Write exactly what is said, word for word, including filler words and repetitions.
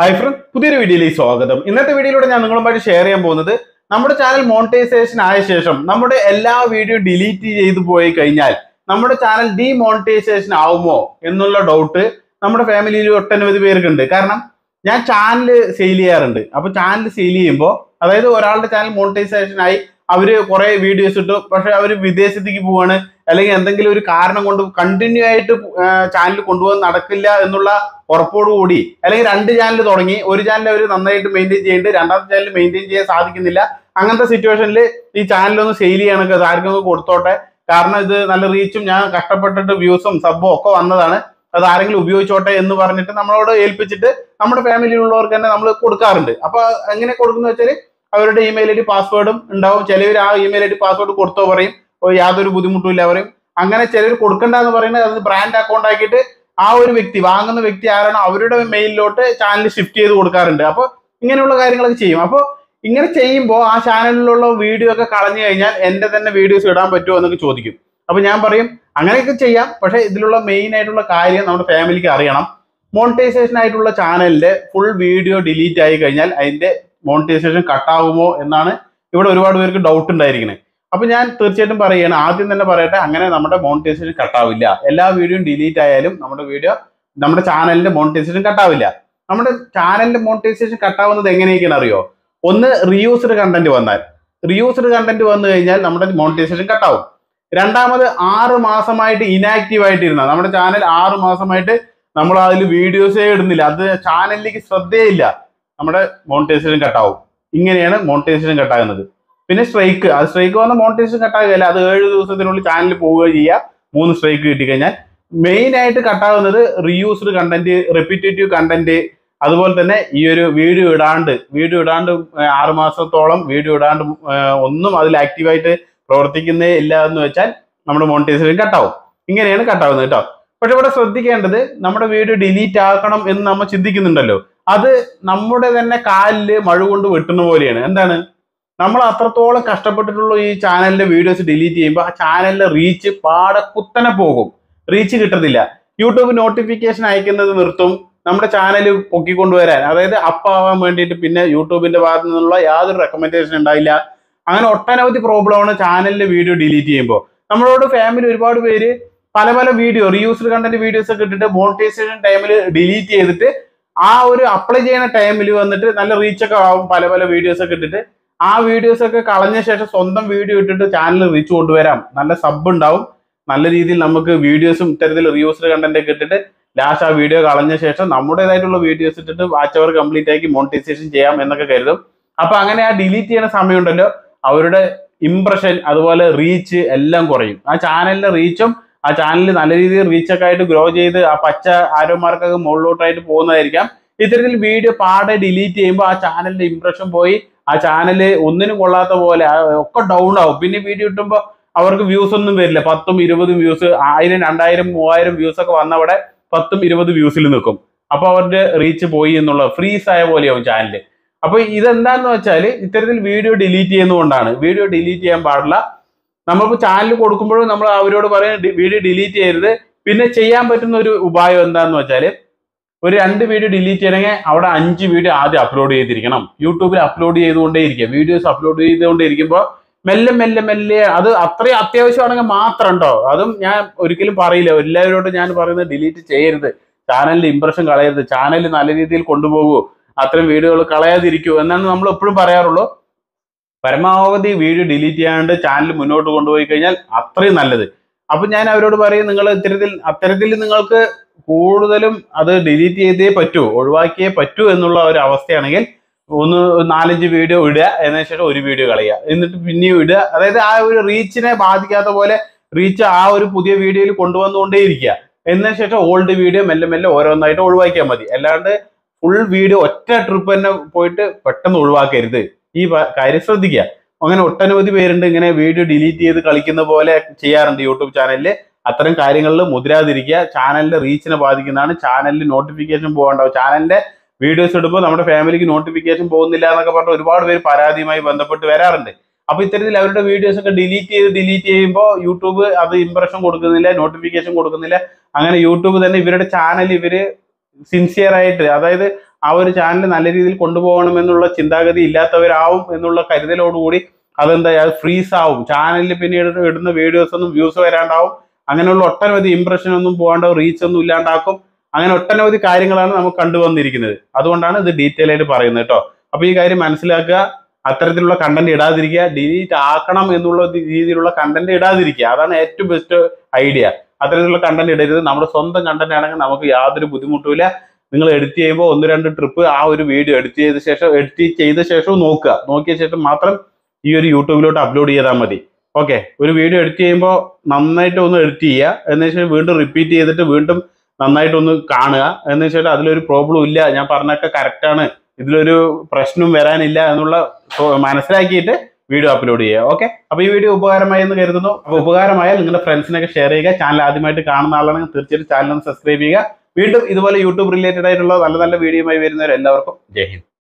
Hi friend, പുതിയൊരു വീഡിയോയിലേക്ക് സ്വാഗതം. ഇന്നത്തെ വീഡിയോയിലൂടെ ഞാൻ നിങ്ങളുമായി ഷെയർ ചെയ്യാൻ പോകുന്നത് നമ്മുടെ ചാനൽ മോണിറ്റൈസേഷൻ ആയ ശേഷം നമ്മുടെ എല്ലാ വീഡിയോ ഡിലീറ്റ് ചെയ്തു പോയി കഴിഞ്ഞാൽ നമ്മുടെ ചാനൽ ഡീമോണിറ്റൈസേഷൻ ആവുമോ എന്നുള്ള ഡൗട്ട് നമ്മുടെ ഫാമിലിയിൽ ഒട്ടനവധി പേർക്കുണ്ട്. കാരണം ഞാൻ ചാനൽ സെയിൽ ചെയ്യാറുണ്ട്. അപ്പോൾ ചാനൽ സെയിൽ ചെയ്യുമ്പോൾ അതായത് ഒരാളുടെ ചാനൽ മോണിറ്റൈസേഷൻ ആയി അവര് കുറെ വീഡിയോസ് ഇട്ടു, പക്ഷെ അവർ വിദേശത്തേക്ക് പോവാണ് അല്ലെങ്കിൽ എന്തെങ്കിലും ഒരു കാരണം കൊണ്ട് കണ്ടിന്യൂ ആയിട്ട് ചാനൽ കൊണ്ടുപോകാൻ നടക്കില്ല എന്നുള്ള ഉറപ്പോടുകൂടി അല്ലെങ്കിൽ രണ്ട് ചാനൽ തുടങ്ങി ഒരു ചാനൽ അവർ നന്നായിട്ട് മെയിൻറ്റെയിൻ ചെയ്യുന്നുണ്ട്, രണ്ടാമത്തെ ചാനൽ മെയിൻറ്റെയിൻ ചെയ്യാൻ സാധിക്കുന്നില്ല. അങ്ങനത്തെ സിറ്റുവേഷനിൽ ഈ ചാനലൊന്ന് സെയിൽ ചെയ്യണൊക്കെ ആർക്കും കൊടുത്തോട്ടെ, കാരണം ഇത് നല്ല റീച്ചും ഞാൻ കഷ്ടപ്പെട്ടിട്ട് വ്യൂസും സബും ഒക്കെ വന്നതാണ്, അത് ആരെങ്കിലും ഉപയോഗിച്ചോട്ടെ എന്ന് പറഞ്ഞിട്ട് നമ്മളോട് ഏൽപ്പിച്ചിട്ട് നമ്മുടെ ഫാമിലിയിലുള്ളവർക്ക് തന്നെ നമ്മൾ കൊടുക്കാറുണ്ട്. അപ്പൊ എങ്ങനെ കൊടുക്കുന്ന വെച്ചാൽ അവരുടെ ഇമെയിൽ ഐ ഡി പാസ്വേഡും ഉണ്ടാവും. ചിലവർ ആ ഇമെയിൽ ഐ ഡി പാസ്വേഡ് കൊടുത്തോ പറയും, യാതൊരു ബുദ്ധിമുട്ടും ഇല്ല പറയും. അങ്ങനെ ചിലർ കൊടുക്കണ്ടെന്ന് പറയുന്നത് അത് ബ്രാൻഡ് അക്കൗണ്ട് ആക്കിയിട്ട് ആ ഒരു വ്യക്തി വാങ്ങുന്ന വ്യക്തി ആരാണോ അവരുടെ മെയിലിലോട്ട് ചാനൽ ഷിഫ്റ്റ് ചെയ്ത് കൊടുക്കാറുണ്ട്. അപ്പോൾ ഇങ്ങനെയുള്ള കാര്യങ്ങളൊക്കെ ചെയ്യും. അപ്പോൾ ഇങ്ങനെ ചെയ്യുമ്പോൾ ആ ചാനലിലുള്ള വീഡിയോ ഒക്കെ കളഞ്ഞു കഴിഞ്ഞാൽ എൻ്റെ തന്നെ വീഡിയോസ് ഇടാൻ പറ്റുമോ എന്നൊക്കെ ചോദിക്കും. അപ്പൊ ഞാൻ പറയും അങ്ങനെയൊക്കെ ചെയ്യാം, പക്ഷെ ഇതിലുള്ള മെയിൻ ആയിട്ടുള്ള കാര്യം നമ്മുടെ ഫാമിലിക്ക് അറിയണം. മോണിറ്റൈസേഷൻ ആയിട്ടുള്ള ചാനലിന്റെ ഫുൾ വീഡിയോ ഡിലീറ്റ് ആയി കഴിഞ്ഞാൽ അതിന്റെ മോണിറ്റൈസേഷൻ കട്ടാവുമോ എന്നാണ് ഇവിടെ ഒരുപാട് പേർക്ക് ഡൗട്ട് ഉണ്ടായിരിക്കുന്നത്. അപ്പൊ ഞാൻ തീർച്ചയായിട്ടും പറയുകയാണ്, ആദ്യം തന്നെ പറയട്ടെ, അങ്ങനെ നമ്മുടെ മോണിറ്റൈസേഷൻ കട്ടാവില്ല. എല്ലാ വീഡിയോയും ഡിലീറ്റ് ആയാലും നമ്മുടെ വീഡിയോ നമ്മുടെ ചാനലിന്റെ മോണിറ്റൈസേഷൻ കട്ടാവില്ല. നമ്മുടെ ചാനലിന്റെ മോണിറ്റൈസേഷൻ കട്ടാവുന്നത് എങ്ങനെയൊക്കെയാണ് അറിയോ? ഒന്ന്, റീയൂസ്ഡ് കണ്ടന്റ് വന്നാൽ, റീയൂസ്ഡ് കണ്ടന്റ് വന്നു കഴിഞ്ഞാൽ നമ്മുടെ മോണിറ്റൈസേഷൻ കട്ടാവും. രണ്ടാമത്, ആറ് മാസമായിട്ട് ഇനാക്റ്റീവ് ആയിട്ടിരുന്ന നമ്മുടെ ചാനൽ ആറ് മാസമായിട്ട് നമ്മൾ അതിൽ വീഡിയോസേ ഇടുന്നില്ല, അത് ചാനലിലേക്ക് ശ്രദ്ധയില്ല, നമ്മുടെ മോണിറ്റൈസേഷൻ കട്ടാവും. ഇങ്ങനെയാണ് മോണിറ്റൈസേഷൻ കട്ടാകുന്നത്. പിന്നെ സ്ട്രൈക്ക്, അത് സ്ട്രൈക്ക് വന്ന മോണിറ്റൈസേഷൻ കട്ടാകുകയല്ല, അത് ഏഴ് ദിവസത്തിനുള്ളിൽ ചാനലിൽ പോവുക ചെയ്യുക. മൂന്ന് സ്ട്രൈക്ക് കിട്ടിക്കഴിഞ്ഞാൽ മെയിൻ ആയിട്ട് കട്ടാകുന്നത് റീയൂസ്ഡ് കണ്ടന്റ്, റിപ്പീറ്റേറ്റീവ് കണ്ടന്റ്, അതുപോലെ തന്നെ ഈ ഒരു വീഡിയോ ഇടാണ്ട് വീഡിയോ ഇടാണ്ട് ആറ് മാസത്തോളം വീഡിയോ ഇടാണ്ട് ഒന്നും അതിൽ ആക്റ്റീവായിട്ട് പ്രവർത്തിക്കുന്നേ ഇല്ല എന്ന് വെച്ചാൽ നമ്മുടെ മോണിറ്റൈസേഷൻ കട്ടാവും. ഇങ്ങനെയാണ് കട്ടാവുന്നത് കേട്ടോ. പക്ഷെ ഇവിടെ ശ്രദ്ധിക്കേണ്ടത്, നമ്മുടെ വീഡിയോ ഡിലീറ്റ് ആക്കണം എന്ന് നമ്മൾ ചിന്തിക്കുന്നുണ്ടല്ലോ, അത് നമ്മുടെ തന്നെ കാലില് മഴ കൊണ്ട് വെട്ടുന്ന പോലെയാണ്. എന്താണ്, നമ്മൾ അത്രത്തോളം കഷ്ടപ്പെട്ടിട്ടുള്ള ഈ ചാനലിന്റെ വീഡിയോസ് ഡിലീറ്റ് ചെയ്യുമ്പോൾ ആ ചാനലിന്റെ റീച്ച് പാടെ കുത്തനെ പോകും, റീച്ച് കിട്ടത്തില്ല. യൂട്യൂബ് നോട്ടിഫിക്കേഷൻ അയക്കുന്നത് നിർത്തും, നമ്മുടെ ചാനൽ പൊക്കിക്കൊണ്ടുവരാൻ അതായത് അപ്പ് ആവാൻ വേണ്ടിയിട്ട് പിന്നെ യൂട്യൂബിന്റെ ഭാഗത്തു നിന്നുള്ള യാതൊരു റെക്കമെൻഡേഷൻ ഉണ്ടായില്ല. അങ്ങനെ ഒട്ടനവധി പ്രോബ്ലമാണ് ചാനലിന്റെ വീഡിയോ ഡിലീറ്റ് ചെയ്യുമ്പോൾ. നമ്മളോട് ഫാമിലി ഒരുപാട് പേര് പല പല വീഡിയോ റീയൂസ്ഡ് കണ്ടന്റ് വീഡിയോസ് ഒക്കെ ഇട്ടിട്ട് മോണിറ്റൈസേഷൻ ടൈമിൽ ഡിലീറ്റ് ചെയ്തിട്ട് ആ ഒരു അപ്ലൈ ചെയ്യുന്ന ടൈമിൽ വന്നിട്ട് നല്ല റീച്ചൊക്കെ ആവും, പല പല വീഡിയോസ് ഒക്കെ ഇട്ടിട്ട് ആ വീഡിയോസ് ഒക്കെ കളഞ്ഞ ശേഷം സ്വന്തം വീഡിയോ ഇട്ടിട്ട് ചാനൽ റീച്ച് കൊണ്ടുവരാം, നല്ല സബ് ഉണ്ടാവും, നല്ല രീതിയിൽ നമുക്ക് വീഡിയോസും ഇത്തരത്തിൽ റീയൂസ്ഡ് കണ്ടന്റ് ഒക്കെ ഇട്ടിട്ട് ലാസ്റ്റ് ആ വീഡിയോ കളഞ്ഞ ശേഷം നമ്മുടേതായിട്ടുള്ള വീഡിയോസ് ഇട്ടിട്ട് വാച്ച് അവർ കംപ്ലീറ്റ് ആക്കി മോണിറ്റൈസേഷൻ ചെയ്യാം എന്നൊക്കെ കരുതും. അപ്പൊ അങ്ങനെ ആ ഡിലീറ്റ് ചെയ്യുന്ന സമയമുണ്ടല്ലോ, അവരുടെ ഇംപ്രഷൻ അതുപോലെ റീച്ച് എല്ലാം കുറയും. ആ ചാനലിന്റെ റീച്ചും ആ ചാനലിൽ നല്ല രീതിയിൽ റീച്ചൊക്കെ ആയിട്ട് ഗ്രോ ചെയ്ത് ആ പച്ച ആരോമാർക്കൊക്കെ മുകളിലോട്ടായിട്ട് പോകുന്നതായിരിക്കാം. ഇത്തരത്തിൽ വീഡിയോ പാടെ ഡിലീറ്റ് ചെയ്യുമ്പോൾ ആ ചാനലിന്റെ ഇംപ്രഷൻ പോയി, ആ ചാനല് ഒന്നിനും കൊള്ളാത്ത പോലെ ഒക്കെ ഡൗൺ ആവും. പിന്നെ വീഡിയോ ഇട്ടുമ്പോൾ അവർക്ക് വ്യൂസ് ഒന്നും വരില്ല, പത്തും ഇരുപതും വ്യൂസ്, ആയിരം രണ്ടായിരം മൂവായിരം വ്യൂസ് ഒക്കെ വന്നവിടെ പത്തും ഇരുപത് വ്യൂസിൽ നിൽക്കും. അപ്പൊ അവരുടെ റീച്ച് പോയി എന്നുള്ള ഫ്രീസ് ആയ പോലെയാവും ചാനല്. അപ്പൊ ഇതെന്താന്ന് വെച്ചാൽ ഇത്തരത്തിൽ വീഡിയോ ഡിലീറ്റ് ചെയ്യുന്നതുകൊണ്ടാണ്. വീഡിയോ ഡിലീറ്റ് ചെയ്യാൻ പാടില്ല. നമ്മളിപ്പോൾ ചാനൽ കൊടുക്കുമ്പോഴും നമ്മൾ അവരോട് പറയുന്നത് വീഡിയോ ഡിലീറ്റ് ചെയ്യരുത്. പിന്നെ ചെയ്യാൻ പറ്റുന്ന ഒരു ഉപായം എന്താന്ന് വെച്ചാൽ, ഒരു രണ്ട് വീഡിയോ ഡിലീറ്റ് ചെയ്യണമെങ്കിൽ അവിടെ അഞ്ച് വീഡിയോ ആദ്യം അപ്ലോഡ് ചെയ്തിരിക്കണം. യൂട്യൂബിൽ അപ്ലോഡ് ചെയ്തുകൊണ്ടേ ഇരിക്കുക. വീഡിയോസ് അപ്ലോഡ് ചെയ്തുകൊണ്ടേ ഇരിക്കുമ്പോൾ മെല്ലെ മെല്ലെ മെല്ലെ, അത് അത്രയും അത്യാവശ്യമാണെങ്കിൽ മാത്രം ഉണ്ടോ, അതും ഞാൻ ഒരിക്കലും പറയില്ല. എല്ലാവരോടും ഞാൻ പറയുന്നത് ഡിലീറ്റ് ചെയ്യരുത്, ചാനലിന്റെ ഇംപ്രഷൻ കളയരുത്, ചാനൽ നല്ല രീതിയിൽ കൊണ്ടുപോകൂ, അത്തരം വീഡിയോകൾ കളയാതിരിക്കൂ എന്നാണ് നമ്മൾ എപ്പോഴും പറയാറുള്ളൂ. പരമാവധി വീഡിയോ ഡിലീറ്റ് ചെയ്യാണ്ട് ചാനൽ മുന്നോട്ട് കൊണ്ടുപോയി കഴിഞ്ഞാൽ അത്രയും നല്ലത്. അപ്പൊ ഞാൻ അവരോട് പറയും, നിങ്ങൾ ഇത്തരത്തിൽ അത്തരത്തിൽ നിങ്ങൾക്ക് കൂടുതലും അത് ഡിലീറ്റ് ചെയ്തേ പറ്റൂ, ഒഴിവാക്കിയേ പറ്റൂ എന്നുള്ള ഒരു അവസ്ഥയാണെങ്കിൽ ഒന്ന് നാലഞ്ച് വീഡിയോ ഇടുക, എന്നതിന് ശേഷം ഒരു വീഡിയോ കളയുക, എന്നിട്ട് പിന്നെയും ഇടുക. അതായത് ആ ഒരു റീച്ചിനെ ബാധിക്കാത്ത പോലെ റീച്ച് ആ ഒരു പുതിയ വീഡിയോയിൽ കൊണ്ടുവന്നുകൊണ്ടേ ഇരിക്കുക. എന്നതിന് ശേഷം ഓൾഡ് വീഡിയോ മെല്ലെ മെല്ലെ ഓരോന്നായിട്ട് ഒഴിവാക്കിയാൽ മതി. അല്ലാണ്ട് ഫുൾ വീഡിയോ ഒറ്റ ട്രിപ്പ് തന്നെ പോയിട്ട് പെട്ടെന്ന് ഒഴിവാക്കരുത്. ഈ കാര്യം ശ്രദ്ധിക്കുക. അങ്ങനെ ഒട്ടനവധി പേരുണ്ട് ഇങ്ങനെ വീഡിയോ ഡിലീറ്റ് ചെയ്ത് കളിക്കുന്ന പോലെ ചെയ്യാറുണ്ട് യൂട്യൂബ് ചാനലിൽ. അത്തരം കാര്യങ്ങളിൽ മുതിരാതിരിക്കുക. ചാനലിന്റെ റീച്ചിനെ ബാധിക്കുന്നതാണ്. ചാനലിൽ നോട്ടിഫിക്കേഷൻ പോകണ്ടാവും. ചാനലിന്റെ വീഡിയോസ് ഇടുമ്പോൾ നമ്മുടെ ഫാമിലിക്ക് നോട്ടിഫിക്കേഷൻ പോകുന്നില്ല എന്നൊക്കെ പറഞ്ഞ് ഒരുപാട് പേര് പരാതിയുമായി ബന്ധപ്പെട്ട് വരാറുണ്ട്. അപ്പൊ ഇത്തരത്തിൽ അവരുടെ വീഡിയോസ് ഒക്കെ ഡിലീറ്റ് ചെയ്ത് ഡിലീറ്റ് ചെയ്യുമ്പോൾ യൂട്യൂബ് അത് ഇംപ്രഷൻ കൊടുക്കുന്നില്ല, നോട്ടിഫിക്കേഷൻ കൊടുക്കുന്നില്ല. അങ്ങനെ യൂട്യൂബ് തന്നെ ഇവരുടെ ചാനൽ ഇവര് സിൻസിയർ ആയിട്ട്, അതായത് ആ ഒരു ചാനൽ നല്ല രീതിയിൽ കൊണ്ടുപോകണം എന്നുള്ള ചിന്താഗതി ഇല്ലാത്തവരാവും എന്നുള്ള കരുതലോടുകൂടി അതെന്താ ഫ്രീസ് ആവും. ചാനലിൽ പിന്നീട് ഇടുന്ന വീഡിയോസ് ഒന്നും വ്യൂസ് വരാണ്ടാവും. അങ്ങനെയുള്ള ഒട്ടനവധി ഇംപ്രഷൻ ഒന്നും പോകാണ്ടാവും, റീച്ച് ഒന്നും ഇല്ലാണ്ടാക്കും. അങ്ങനെ ഒട്ടനവധി കാര്യങ്ങളാണ് നമുക്ക് കണ്ടുവന്നിരിക്കുന്നത്. അതുകൊണ്ടാണ് ഇത് ഡീറ്റെയിൽ ആയിട്ട് പറയുന്നത് കേട്ടോ. അപ്പൊ ഈ കാര്യം മനസ്സിലാക്കുക. അത്തരത്തിലുള്ള കണ്ടന്റ് ഇടാതിരിക്കുക, ഡിലീറ്റ് ആക്കണം എന്നുള്ള രീതിയിലുള്ള കണ്ടന്റ് ഇടാതിരിക്കുക. അതാണ് ഏറ്റവും ബെസ്റ്റ് ഐഡിയ. അത്തരത്തിലുള്ള കണ്ടന്റ് ഇടരുത്. നമ്മുടെ സ്വന്തം കണ്ടന്റ് ആണെങ്കിൽ നമുക്ക് യാതൊരു ബുദ്ധിമുട്ടുമില്ല. നിങ്ങൾ എഡിറ്റ് ചെയ്യുമ്പോൾ ഒന്ന് രണ്ട് ട്രിപ്പ് ആ ഒരു വീഡിയോ എഡിറ്റ് ചെയ്ത ശേഷം എഡിറ്റ് ചെയ്ത ശേഷവും നോക്കുക. നോക്കിയ ശേഷം മാത്രം ഈ ഒരു യൂട്യൂബിലോട്ട് അപ്ലോഡ് ചെയ്താൽ മതി. ഓക്കെ, ഒരു വീഡിയോ എഡിറ്റ് ചെയ്യുമ്പോൾ നന്നായിട്ട് ഒന്ന് എഡിറ്റ് ചെയ്യുക. എന്ന് വെച്ചാൽ വീണ്ടും റിപ്പീറ്റ് ചെയ്തിട്ട് വീണ്ടും നന്നായിട്ടൊന്ന് കാണുക. എന്ന് വെച്ചാൽ അതിലൊരു പ്രോബ്ലം ഇല്ല, ഞാൻ പറഞ്ഞൊക്കെ കറക്റ്റാണ്, ഇതിലൊരു പ്രശ്നവും വരാനില്ല എന്നുള്ള മനസ്സിലാക്കിയിട്ട് വീഡിയോ അപ്ലോഡ് ചെയ്യുക. ഓക്കെ, അപ്പൊ ഈ വീഡിയോ ഉപകാരമായി എന്ന് കരുതുന്നു. അപ്പൊ ഉപകാരമായാൽ നിങ്ങളുടെ ഫ്രണ്ട്സിനൊക്കെ ഷെയർ ചെയ്യുക. ചാനൽ ആദ്യമായിട്ട് കാണുന്ന ആളാണെങ്കിൽ തീർച്ചയായിട്ടും ചാനൽ ഒന്ന് സബ്സ്ക്രൈബ് ചെയ്യുക. വീണ്ടും ഇതുപോലെ യൂട്യൂബ് റിലേറ്റഡ് ആയിട്ടുള്ള നല്ല നല്ല വീഡിയോയുമായി വരുന്നവരെല്ലാവർക്കും ജയ് ഹിന്ദ്.